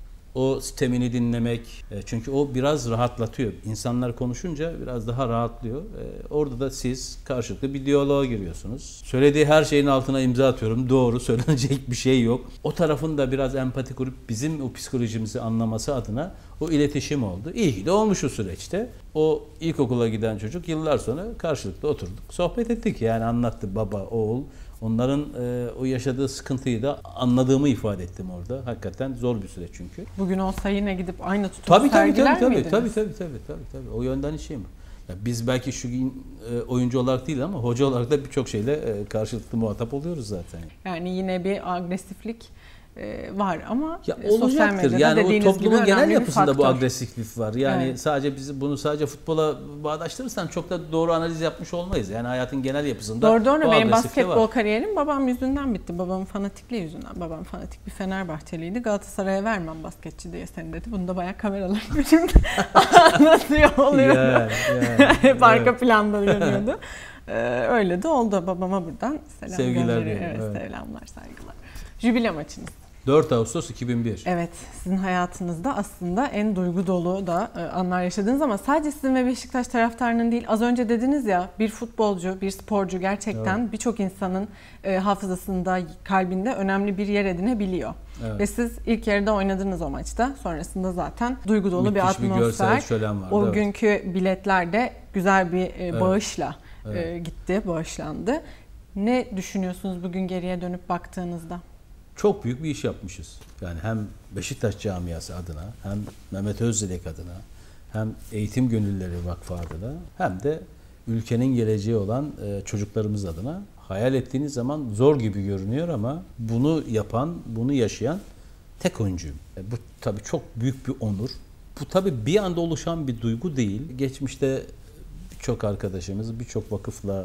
o sitemini dinlemek, çünkü o biraz rahatlatıyor. İnsanlar konuşunca biraz daha rahatlıyor. Orada da siz karşılıklı bir diyaloğa giriyorsunuz. Söylediği her şeyin altına imza atıyorum. Doğru, söylenecek bir şey yok. O tarafın da biraz empati kurup bizim o psikolojimizi anlaması adına o iletişim oldu. İyi ki de olmuş o süreçte. O ilkokula giden çocuk yıllar sonra karşılıklı oturduk. Sohbet ettik, yani anlattı baba, oğul. Onların o yaşadığı sıkıntıyı da anladığımı ifade ettim orada. Hakikaten zor bir süreç çünkü. Bugün olsa yine gidip aynı tutumu sergiler miydiniz? Tabii. O yönden işim. Ya biz belki şu gün oyuncu olarak değil ama hoca olarak da birçok şeyle karşılıklı muhatap oluyoruz zaten. Yani yine bir agresiflik var ama ya sosyal medyada yani o toplumun genel yapısında bu agresiflik var. Yani evet. bunu sadece futbola bağdaştırırsan çok da doğru analiz yapmış olmayız. Yani hayatın genel yapısında doğru. Benim basketbol var. Kariyerim babam yüzünden bitti. Babamın fanatikliği yüzünden. Babam fanatik bir Fenerbahçeliydi. Galatasaray'a vermem basketçi diye seni dedi. Bunu da bayağı kameralar şimdi anlatıyor oluyor. Hep arka planda görüyordu. Öyle de oldu. Babama buradan selam gönderiyor. Evet, selamlar, saygılar. Jübile maçınız. 4 Ağustos 2001. Evet, sizin hayatınızda aslında en duygu dolu da anlar yaşadınız ama sadece sizin ve Beşiktaş taraftarının değil, az önce dediniz ya, bir futbolcu, bir sporcu gerçekten birçok insanın hafızasında, kalbinde önemli bir yer edinebiliyor. Evet. Ve siz ilk yarıda oynadınız o maçta. Sonrasında zaten duygu dolu bir atmosfer. O günkü biletler de güzel bir bağışla gitti, bağışlandı. Ne düşünüyorsunuz bugün geriye dönüp baktığınızda? Çok büyük bir iş yapmışız. Yani hem Beşiktaş camiası adına, hem Mehmet Özdilek adına, hem Eğitim Gönülleri Vakfı adına, hem de ülkenin geleceği olan çocuklarımız adına. Hayal ettiğiniz zaman zor gibi görünüyor ama bunu yapan, bunu yaşayan tek oyuncuyum. Bu tabii çok büyük bir onur. Bu tabii bir anda oluşan bir duygu değil. Geçmişte birçok arkadaşımız, birçok vakıfla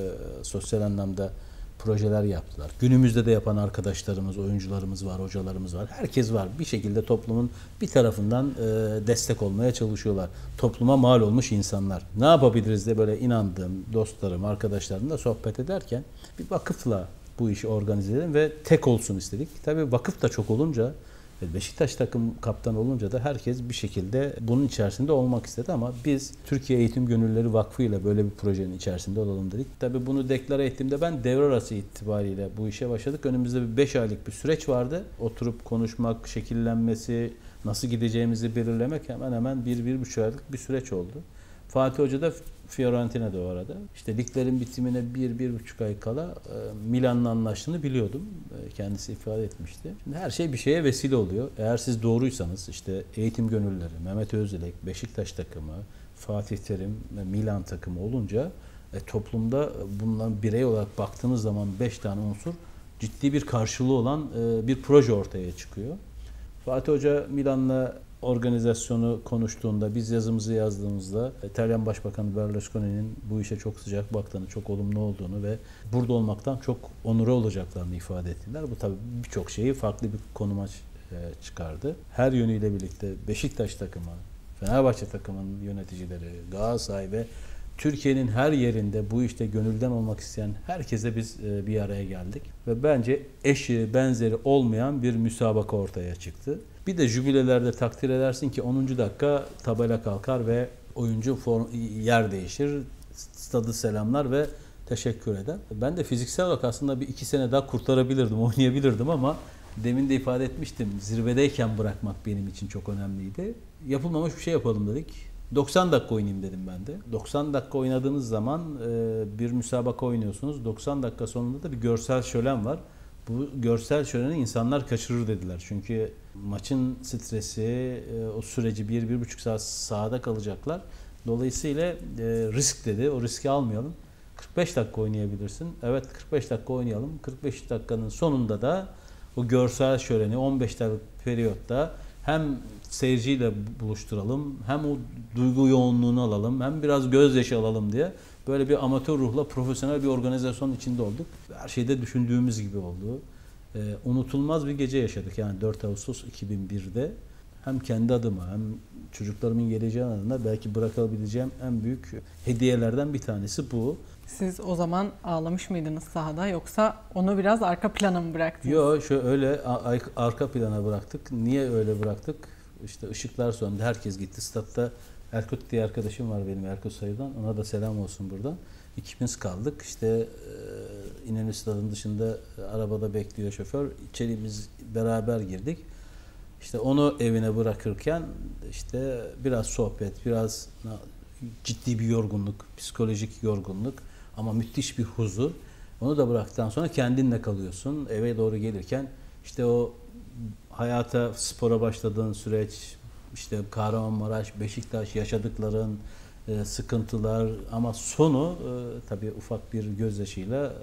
sosyal anlamda projeler yaptılar. Günümüzde de yapan arkadaşlarımız, oyuncularımız var, hocalarımız var. Herkes var. Bir şekilde toplumun bir tarafından destek olmaya çalışıyorlar. Topluma mal olmuş insanlar. Ne yapabiliriz de böyle inandığım dostlarım, arkadaşlarımla sohbet ederken bir vakıfla bu işi organize edelim ve tek olsun istedik. Tabii vakıf da çok olunca, Beşiktaş takım kaptanı olunca da herkes bir şekilde bunun içerisinde olmak istedi ama biz Türkiye Eğitim Gönülleri Vakfı ile böyle bir projenin içerisinde olalım dedik. Tabii bunu deklare ettiğimde ben devre arası itibariyle bu işe başladık. Önümüzde bir 5 aylık bir süreç vardı. Oturup konuşmak, şekillenmesi, nasıl gideceğimizi belirlemek hemen hemen 1-1,5 aylık bir süreç oldu. Fatih Hoca da Fiorentina'da o arada. İşte liglerin bitimine 1-1,5 ay kala Milan'la anlaştığını biliyordum. Kendisi ifade etmişti. Şimdi her şey bir şeye vesile oluyor. Eğer siz doğruysanız işte eğitim gönülleri, Mehmet Özdilek, Beşiktaş takımı, Fatih Terim ve Milan takımı olunca toplumda bundan birey olarak baktığınız zaman 5 tane unsur ciddi bir karşılığı olan bir proje ortaya çıkıyor. Fatih Hoca Milan'la organizasyonu konuştuğunda, biz yazımızı yazdığımızda İtalyan Başbakanı Berlusconi'nin bu işe çok sıcak baktığını, çok olumlu olduğunu ve burada olmaktan çok onuru olacaklarını ifade ettiler. Bu tabii birçok şeyi farklı bir konuma çıkardı. Her yönüyle birlikte Beşiktaş takımı, Fenerbahçe takımının yöneticileri, Galatasaray ve Türkiye'nin her yerinde bu işte gönülden olmak isteyen herkese biz bir araya geldik. Ve bence eşi, benzeri olmayan bir müsabaka ortaya çıktı. Bir de jübilelerde takdir edersin ki 10. dakika tabela kalkar ve oyuncu yer değişir. Stadı selamlar ve teşekkür eder. Ben de fiziksel olarak aslında bir 2 sene daha kurtarabilirdim, oynayabilirdim ama demin de ifade etmiştim. Zirvedeyken bırakmak benim için çok önemliydi. Yapılmamış bir şey yapalım dedik. 90 dakika oynayayım dedim ben de. 90 dakika oynadığınız zaman bir müsabaka oynuyorsunuz. 90 dakika sonunda da bir görsel şölen var. Bu görsel şöleni insanlar kaçırır dediler. Çünkü maçın stresi, o süreci 1-1,5 saat sahada kalacaklar. Dolayısıyla risk dedi. O riski almayalım. 45 dakika oynayabilirsin. Evet 45 dakika oynayalım. 45 dakikanın sonunda da o görsel şöleni 15 dakikalık periyotta hem seyirciyle buluşturalım, hem o duygu yoğunluğunu alalım, hem biraz gözyaşı alalım diye böyle bir amatör ruhla profesyonel bir organizasyonun içinde olduk. Her şeyde düşündüğümüz gibi oldu. Unutulmaz bir gece yaşadık. Yani 4 Ağustos 2001'de hem kendi adıma hem çocuklarımın geleceği adına belki bırakabileceğim en büyük hediyelerden bir tanesi bu. Siz o zaman ağlamış mıydınız sahada yoksa onu biraz arka plana mı bıraktınız? Yok öyle arka plana bıraktık. Niye öyle bıraktık? İşte ışıklar söndü. Herkes gitti. Statta Erkut diye arkadaşım var benim, Erkut Sayı'dan. Ona da selam olsun buradan. İkimiz kaldık. İşte İnönü Stadı'nın dışında arabada bekliyor şoför. İçeri biz beraber girdik. İşte onu evine bırakırken işte biraz sohbet, biraz ciddi bir yorgunluk, psikolojik yorgunluk ama müthiş bir huzur. Onu da bıraktıktan sonra kendinle kalıyorsun. Eve doğru gelirken işte o hayata, spora başladığın süreç, işte Kahramanmaraş, Beşiktaş yaşadıkların sıkıntılar ama sonu tabii ufak bir gözyaşıyla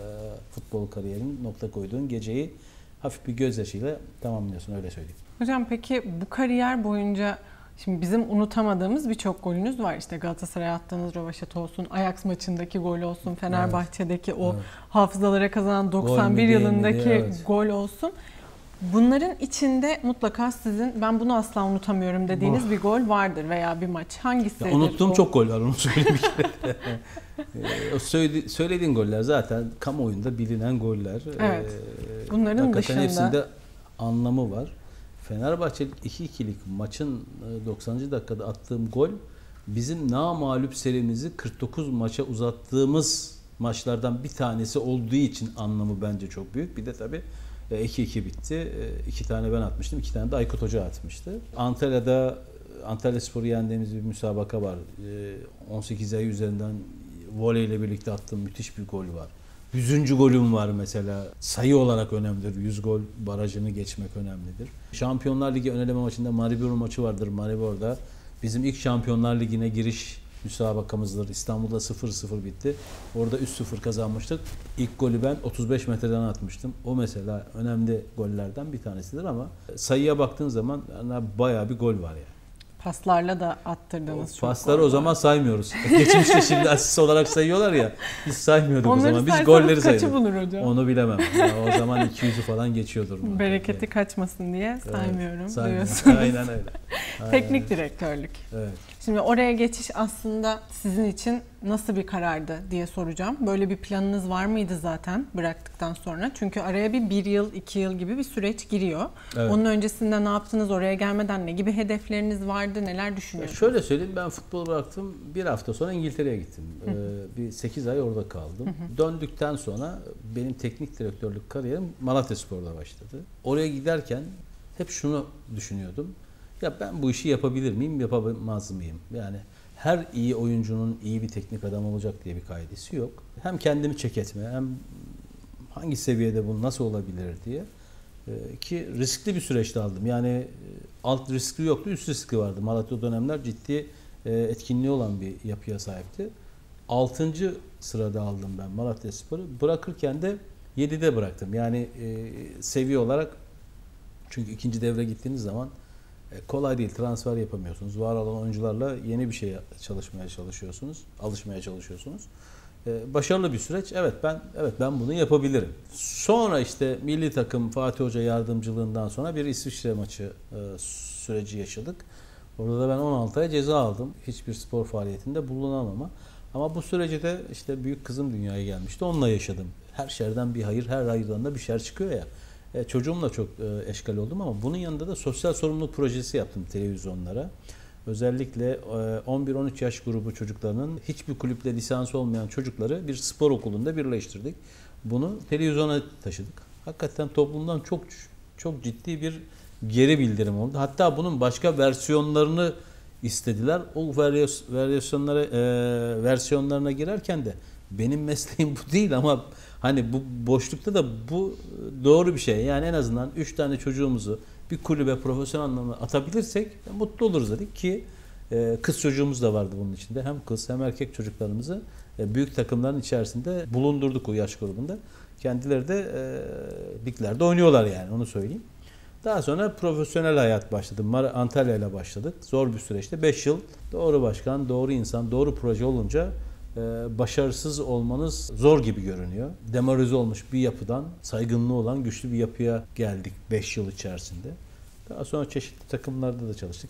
futbol kariyerinin nokta koyduğun geceyi hafif bir gözyaşıyla tamamlıyorsun, öyle söyleyeyim. Hocam peki bu kariyer boyunca şimdi bizim unutamadığımız birçok golünüz var. İşte Galatasaray'a attığınız rövaşata olsun, Ajax maçındaki gol olsun, Fenerbahçe'deki o hafızalara kazanan 91 yılındaki gol olsun. Bunların içinde mutlaka sizin ben bunu asla unutamıyorum dediğiniz bir gol vardır veya bir maç. Hangisidir? Unuttuğum çok gol var, onu söyleyeyim bir kere. O söylediğin goller zaten kamuoyunda bilinen goller. Evet. Bunların dışında hepsinde anlamı var. Fenerbahçe 2-2'lik maçın 90. dakikada attığım gol bizim namağlup serimizi 49 maça uzattığımız maçlardan bir tanesi olduğu için anlamı bence çok büyük. Bir de tabii 2-2 bitti. 2 tane ben atmıştım, 2 tane de Aykut Hoca atmıştı. Antalya'da Antalyaspor'u yendiğimiz bir müsabaka var. 18 ay üzerinden voleyle birlikte attığım müthiş bir gol var. 100. golüm var mesela. Sayı olarak önemlidir. 100 gol barajını geçmek önemlidir. Şampiyonlar Ligi ön eleme maçında Maribor maçı vardır. Maribor'da bizim ilk Şampiyonlar Ligi'ne giriş müsabakamızdır. İstanbul'da 0-0 bitti. Orada 3-0 kazanmıştık. İlk golü ben 35 metreden atmıştım. O mesela önemli gollerden bir tanesidir ama sayıya baktığın zaman bayağı bir gol var yani. Paslarla da attırdığınız çok pasları o zaman saymıyoruz. Geçmişte şimdi asist olarak sayıyorlar ya. Biz saymıyorduk onları o zaman. Biz golleri sayıyorduk. Kaçı bulur hocam? Onu bilemem. Ya o zaman 200'ü falan geçiyordur. Bereketi kaçmasın diye saymıyorum. Evet, Diyorsunuz. Aynen öyle. Teknik direktörlük. Evet. Şimdi oraya geçiş aslında sizin için nasıl bir karardı diye soracağım. Böyle bir planınız var mıydı zaten bıraktıktan sonra? Çünkü araya bir yıl, 2 yıl gibi bir süreç giriyor. Evet. Onun öncesinde ne yaptınız? Oraya gelmeden ne gibi hedefleriniz vardı? Neler düşünüyorsunuz? Şöyle söyleyeyim, ben futbolu bıraktım. Bir hafta sonra İngiltere'ye gittim. Bir 8 ay orada kaldım. Döndükten sonra benim teknik direktörlük kariyerim Malatyaspor'da başladı. Oraya giderken hep şunu düşünüyordum. Ya ben bu işi yapabilir miyim, yapamaz mıyım? Yani her iyi oyuncunun iyi bir teknik adam olacak diye bir kaidesi yok. Hem kendimi çek etme, hem hangi seviyede bu nasıl olabilir diye ki riskli bir süreçte aldım. Yani alt riski yoktu, üst riski vardı. Malatya o dönemler ciddi etkinliği olan bir yapıya sahipti. 6. sırada aldım ben Malatyaspor'u. Bırakırken de 7'de bıraktım. Yani seviye olarak, çünkü ikinci devre gittiğiniz zaman kolay değil, transfer yapamıyorsunuz. Var olan oyuncularla yeni bir şey çalışmaya çalışıyorsunuz, alışmaya çalışıyorsunuz. Başarılı bir süreç. Evet ben bunu yapabilirim. Sonra işte milli takım Fatih Hoca yardımcılığından sonra bir İsviçre maçı süreci yaşadık. Orada da ben 16 ay ceza aldım. Hiçbir spor faaliyetinde bulunamama. Ama bu sürece de işte büyük kızım dünyaya gelmişti. Onunla yaşadım. Her şerden bir hayır, her hayırdan da bir şer çıkıyor ya. Çocuğumla çok eşkal oldum ama bunun yanında da sosyal sorumluluk projesi yaptım televizyonlara. Özellikle 11-13 yaş grubu çocuklarının hiçbir kulüple lisansı olmayan çocukları bir spor okulunda birleştirdik. Bunu televizyona taşıdık. Hakikaten toplumdan çok ciddi bir geri bildirim oldu. Hatta bunun başka versiyonlarını istediler. O versiyonlarına girerken de benim mesleğim bu değil ama hani bu boşlukta da bu doğru bir şey. Yani en azından 3 tane çocuğumuzu bir kulübe profesyonel anlamda atabilirsek mutlu oluruz dedik ki kız çocuğumuz da vardı bunun içinde. Hem kız hem erkek çocuklarımızı büyük takımların içerisinde bulundurduk o yaş grubunda. Kendileri de liglerde oynuyorlar yani, onu söyleyeyim. Daha sonra profesyonel hayat başladı. Antalya ile başladık. Zor bir süreçte 5 yıl doğru başkan, doğru insan, doğru proje olunca başarısız olmanız zor gibi görünüyor. Demoralize olmuş bir yapıdan saygınlığı olan güçlü bir yapıya geldik 5 yıl içerisinde. Daha sonra çeşitli takımlarda da çalıştık.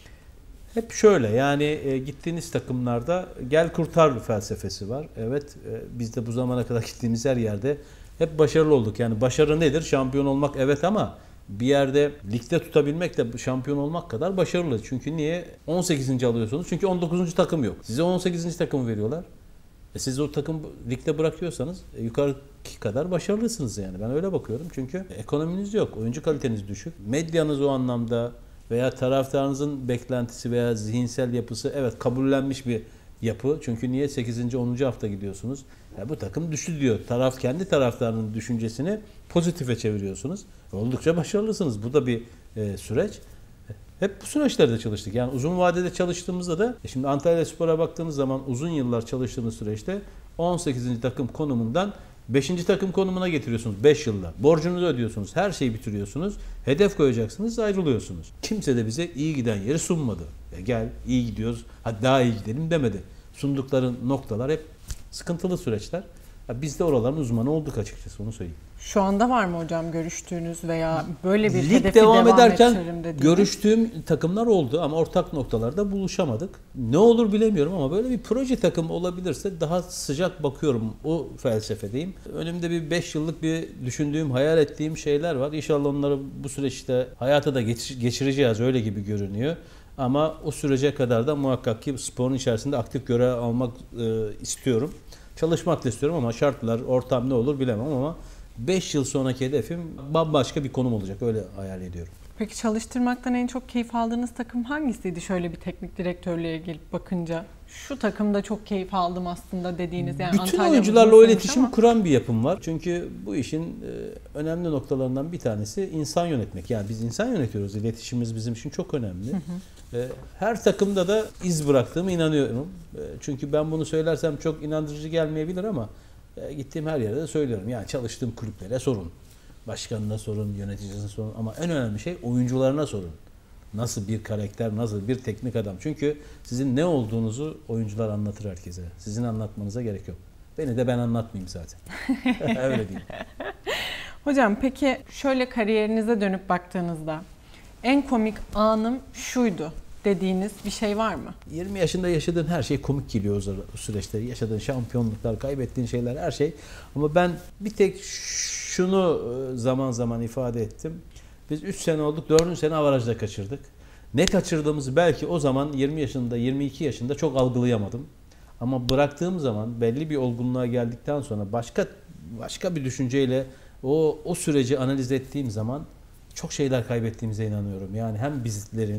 Hep şöyle yani gittiğiniz takımlarda gel kurtar bir felsefesi var. Evet, biz de bu zamana kadar gittiğimiz her yerde hep başarılı olduk. Yani başarı nedir? Şampiyon olmak evet, ama bir yerde ligde tutabilmek de şampiyon olmak kadar başarılı. Çünkü niye? 18. alıyorsunuz. Çünkü 19. takım yok. Size 18. takımı veriyorlar. Siz o takım ligde bırakıyorsanız yukarıki kadar başarılısınız yani. Ben öyle bakıyorum. Çünkü ekonominiz yok. Oyuncu kaliteniz düşük. Medyanız o anlamda veya taraftarınızın beklentisi veya zihinsel yapısı evet kabullenmiş bir yapı. Çünkü niye 8. 10. hafta gidiyorsunuz? Ya bu takım düştü diyor. Kendi taraftarının düşüncesini pozitife çeviriyorsunuz. Oldukça başarılısınız. Bu da bir süreç. Hep bu süreçlerde çalıştık. Yani uzun vadede çalıştığımızda da şimdi Antalyaspor'a baktığınız zaman uzun yıllar çalıştığımız süreçte 18. takım konumundan 5. takım konumuna getiriyorsunuz 5 yılda. Borcunuzu ödüyorsunuz. Her şeyi bitiriyorsunuz. Hedef koyacaksınız, ayrılıyorsunuz. Kimse de bize iyi giden yeri sunmadı. Gel iyi gidiyoruz, hadi daha iyi gidelim demedi. Sundukları noktalar hep sıkıntılı süreçler. Biz de oraların uzmanı olduk açıkçası, onu söyleyeyim. Şu anda var mı hocam görüştüğünüz veya böyle bir Lig hedefi devam ederken dediğiniz? görüştüğüm takımlar oldu ama ortak noktalarda buluşamadık. Ne olur bilemiyorum ama böyle bir proje takımı olabilirse daha sıcak bakıyorum, o felsefedeyim. Önümde bir 5 yıllık bir düşündüğüm, hayal ettiğim şeyler var. İnşallah onları bu süreçte hayata da geçireceğiz, öyle gibi görünüyor. Ama o sürece kadar da muhakkak ki sporun içerisinde aktif görev almak istiyorum. Çalışmak da istiyorum ama şartlar, ortam ne olur bilemem ama 5 yıl sonraki hedefim bambaşka bir konum olacak. Öyle hayal ediyorum. Peki çalıştırmaktan en çok keyif aldığınız takım hangisiydi? Şöyle bir teknik direktörlüğe gelip bakınca şu takımda çok keyif aldım aslında dediğiniz. Yani bütün Antalya oyuncularla o iletişim ama kuran bir yapım var. Çünkü bu işin önemli noktalarından bir tanesi insan yönetmek. Yani biz insan yönetiyoruz. İletişimimiz bizim için çok önemli. Her takımda da iz bıraktığıma inanıyorum. Çünkü ben bunu söylersem çok inandırıcı gelmeyebilir ama gittiğim her yerde de söylüyorum. Yani çalıştığım kulüplere sorun. Başkanına sorun, yöneticisine sorun ama en önemli şey oyuncularına sorun. Nasıl bir karakter, nasıl bir teknik adam. Çünkü sizin ne olduğunuzu oyuncular anlatır herkese. Sizin anlatmanıza gerek yok. Beni de ben anlatmayayım zaten. Öyle değil. Hocam peki şöyle kariyerinize dönüp baktığınızda en komik anım şuydu dediğiniz bir şey var mı? 20 yaşında yaşadığın her şey komik geliyor o süreçte. Yaşadığın şampiyonluklar, kaybettiğin şeyler, her şey. Ama ben bir tek şunu zaman zaman ifade ettim. Biz 3 sene olduk, 4. sene avarajda kaçırdık. Ne kaçırdığımızı belki o zaman 20 yaşında, 22 yaşında çok algılayamadım. Ama bıraktığım zaman belli bir olgunluğa geldikten sonra başka bir düşünceyle o süreci analiz ettiğim zaman çok şeyler kaybettiğimize inanıyorum. Yani hem bizlerin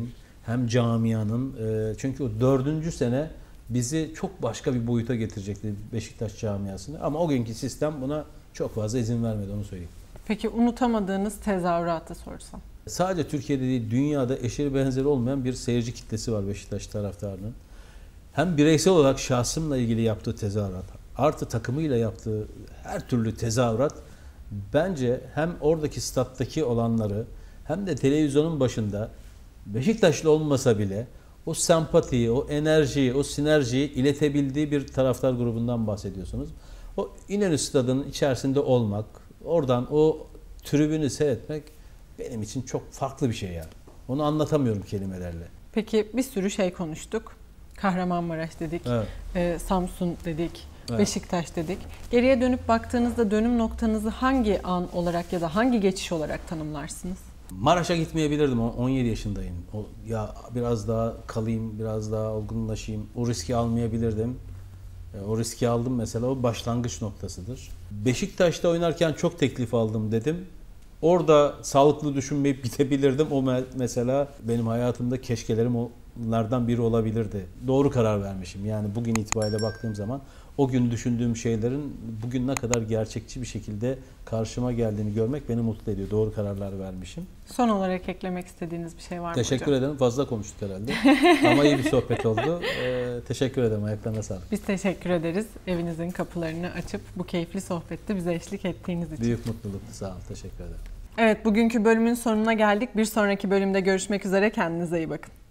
hem camianın. Çünkü o 4. sene bizi çok başka bir boyuta getirecekti Beşiktaş camiasını. Ama o günkü sistem buna çok fazla izin vermedi, onu söyleyeyim. Peki unutamadığınız tezahüratı sorsam? Sadece Türkiye'de değil, dünyada eşeri benzeri olmayan bir seyirci kitlesi var Beşiktaş taraftarının. Hem bireysel olarak şahsımla ilgili yaptığı tezahürat, artı takımıyla yaptığı her türlü tezahürat bence hem oradaki stat'taki olanları hem de televizyonun başında Beşiktaşlı olmasa bile o sempatiyi, o enerjiyi, o sinerjiyi iletebildiği bir taraftar grubundan bahsediyorsunuz. O İnönü Stadı'nın içerisinde olmak, oradan o tribünü seyretmek benim için çok farklı bir şey yani. Onu anlatamıyorum kelimelerle. Peki bir sürü şey konuştuk. Kahramanmaraş dedik, Evet. Samsun dedik, Evet. Beşiktaş dedik. Geriye dönüp baktığınızda dönüm noktanızı hangi an olarak ya da hangi geçiş olarak tanımlarsınız? Maraş'a gitmeyebilirdim. 17 yaşındayım. Ya biraz daha kalayım, biraz daha olgunlaşayım. O riski almayabilirdim. O riski aldım mesela. O başlangıç noktasıdır. Beşiktaş'ta oynarken çok teklif aldım dedim. Orada sağlıklı düşünmeyip bitebilirdim. O mesela benim hayatımda keşkelerim onlardan biri olabilirdi. Doğru karar vermişim. Yani bugün itibariyle baktığım zaman o gün düşündüğüm şeylerin bugün ne kadar gerçekçi bir şekilde karşıma geldiğini görmek beni mutlu ediyor. Doğru kararlar vermişim. Son olarak eklemek istediğiniz bir şey var mı Teşekkür hocam? ederim. Fazla konuştuk herhalde. Ama iyi bir sohbet oldu. Teşekkür ederim. Ayaklarına sağlık. Biz teşekkür ederiz. Evinizin kapılarını açıp bu keyifli sohbette bize eşlik ettiğiniz için. Büyük mutluluktu. Sağ olun. Teşekkür ederim. Evet, bugünkü bölümün sonuna geldik. Bir sonraki bölümde görüşmek üzere. Kendinize iyi bakın.